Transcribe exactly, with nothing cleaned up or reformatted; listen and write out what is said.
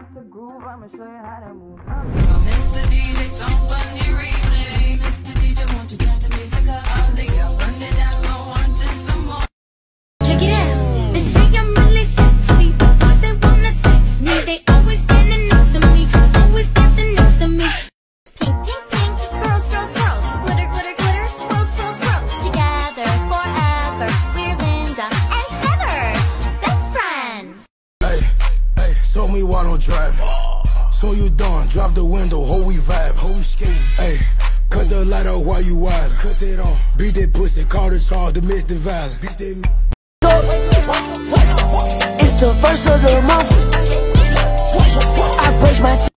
like to groove, I'ma show you how to move. Mister D J, somebody replay. Mister D J, won't you turn the music up? I'll lay up, run it down, so I wanted some more. Check it out. They say I'm really sexy, but boys they wanna sex me. They always standing next to me, always dancing next to me. Pink, pink, pink, girls, girls, girls, glitter, glitter, glitter, swirls, swirls, swirls. Together forever, we're Linda and Heather, best friends. Hey, hey, show me why don't drive. So you done, drop the window, ho we vibe, ho we skating. Hey, cut the light off while you wide, cut that on. Beat that pussy, call the charge, the miss the violence. Beat that. It's the first of the month. I brush my teeth.